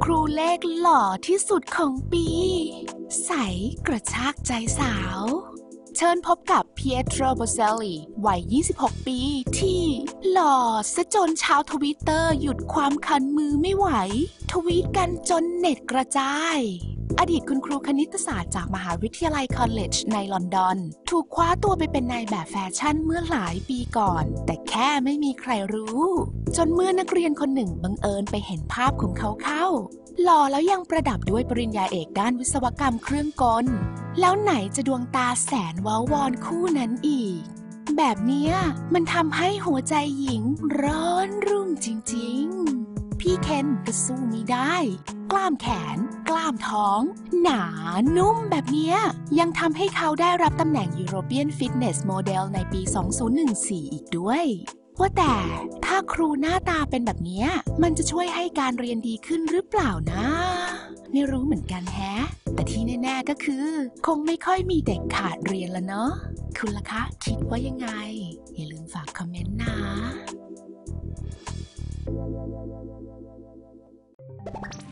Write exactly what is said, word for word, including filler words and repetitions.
รูเลขหล่อที่สุดของปี ใสกระชากใจสาวเชิญพบกับเปียโตร โบเซลลีวัย ยี่สิบหก ปีที่หล่อซะจนชาวทวิตเตอร์หยุดความคันมือไม่ไหวทวีตกันจนเน็ตกระจายอดีตคุณครูคณิตศาสตร์จากมหาวิทยาลัยคอลเลจในลอนดอนถูกคว้าตัวไปเป็นนายแบบแฟชั่นเมื่อหลายปีก่อนแต่แค่ไม่มีใครรู้จนเมื่อนักเรียนคนหนึ่งบังเอิญไปเห็นภาพของเขาเข้าหล่อแล้วยังประดับด้วยปริญญาเอกด้านวิศวกรรมเครื่องกลแล้วไหนจะดวงตาแสนว้าวอนคู่นั้นอีกแบบเนี้ยมันทำให้หัวใจหญิงร้อนรุ่มจริงๆพี่เคนก็สู้ไม่ได้กล้ามแขนกล้ามท้องหนานุ่มแบบเนี้ยยังทำให้เขาได้รับตำแหน่ง European Fitness Model ในปี สองพันสิบสี่ อีกด้วยว่าแต่ถ้าครูหน้าตาเป็นแบบนี้มันจะช่วยให้การเรียนดีขึ้นหรือเปล่านะไม่รู้เหมือนกันแฮะแต่ที่แน่ๆก็คือคงไม่ค่อยมีเด็กขาดเรียนแล้วเนาะคุณล่ะคะคิดว่ายังไงอย่าลืมฝากคอมเมนต์นะ